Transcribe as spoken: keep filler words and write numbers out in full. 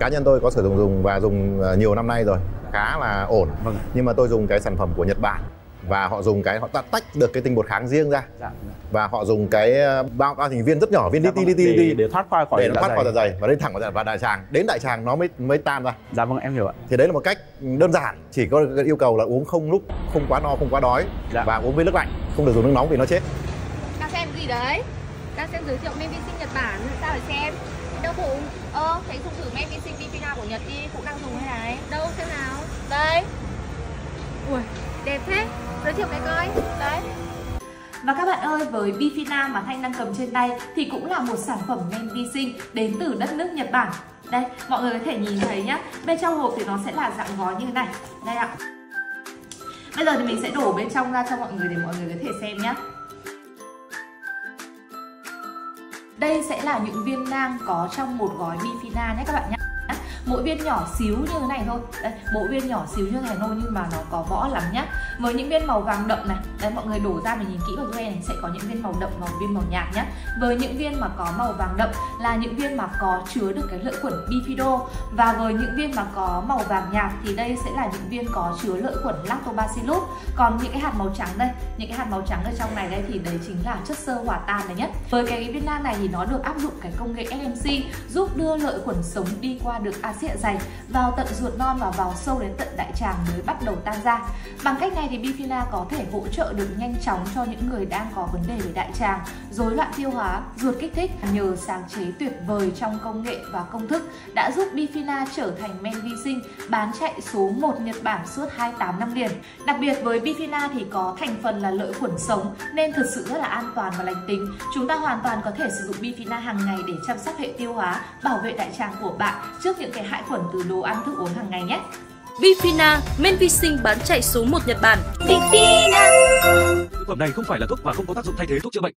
cá nhân tôi có sử dụng dùng và dùng nhiều năm nay rồi, khá là ổn. Vâng. Nhưng mà tôi dùng cái sản phẩm của Nhật Bản và họ dùng cái họ tách được cái tinh bột kháng riêng ra. Dạ. Và họ dùng cái bao bao thành viên rất nhỏ, viên dạ, li ti vâng. li ti để, để thoát khỏi khỏi để nó thoát khỏi dạ dày và lên thẳng vào, vào đại tràng, đến đại tràng nó mới mới tan ra. Dạ vâng, em hiểu ạ. Thì đấy là một cách đơn giản, chỉ có yêu cầu là uống không lúc không quá no, không quá đói. Dạ. Và uống với nước lạnh, không được dùng nước nóng vì nó chết. Đang xem gì đấy? Đang xem giới thiệu men vi sinh Nhật Bản, sao phải xem? Đau bụng, ơ, thấy dùng thử men vi sinh Bifina của Nhật đi, cũng đang dùng hay này. Đâu xem nào? Đây. Ui, đẹp thế. Giới thiệu cái coi. Đấy. Và các bạn ơi, với Bifina mà Thanh đang cầm trên tay thì cũng là một sản phẩm men vi sinh đến từ đất nước Nhật Bản. Đây, mọi người có thể nhìn thấy nhá. Bên trong hộp thì nó sẽ là dạng gói như thế này. Đây ạ. Bây giờ thì mình sẽ đổ bên trong ra cho mọi người để mọi người có thể xem nhé. Đây sẽ là những viên nang có trong một gói Bifina nhé các bạn nhé. Mỗi viên nhỏ xíu như thế này thôi. Đây, mỗi viên nhỏ xíu như thế này thôi nhưng mà nó có vỏ lắm nhá. Với những viên màu vàng đậm này, đây mọi người đổ ra mình nhìn kỹ vào giúp em này, sẽ có những viên màu đậm và một viên màu nhạt nhá. Với những viên mà có màu vàng đậm là những viên mà có chứa được cái lợi khuẩn Bifido, và với những viên mà có màu vàng nhạt thì đây sẽ là những viên có chứa lợi khuẩn Lactobacillus. Còn những cái hạt màu trắng đây, những cái hạt màu trắng ở trong này đây thì đấy chính là chất xơ hỏa tan này nhất. Với cái viên nang này thì nó được áp dụng cái công nghệ ép em xê giúp đưa lợi khuẩn sống đi qua được axit dạ dày vào tận ruột non và vào sâu đến tận đại tràng mới bắt đầu tan ra. Bằng cách này thì Bifina có thể hỗ trợ được nhanh chóng cho những người đang có vấn đề về đại tràng, rối loạn tiêu hóa, ruột kích thích. Nhờ sáng chế tuyệt vời trong công nghệ và công thức đã giúp Bifina trở thành men vi sinh bán chạy số một Nhật Bản suốt hai mươi tám năm liền. Đặc biệt với Bifina thì có thành phần là lợi khuẩn sống nên thực sự rất là an toàn và lành tính. Chúng ta hoàn toàn có thể sử dụng Bifina hàng ngày để chăm sóc hệ tiêu hóa, bảo vệ đại tràng của bạn trước những cái hại khuẩn từ đồ ăn thức uống hàng ngày nhé. Bifina, men vi sinh bán chạy số một Nhật Bản. Bifina. Thực phẩm này không phải là thuốc và không có tác dụng thay thế thuốc chữa bệnh.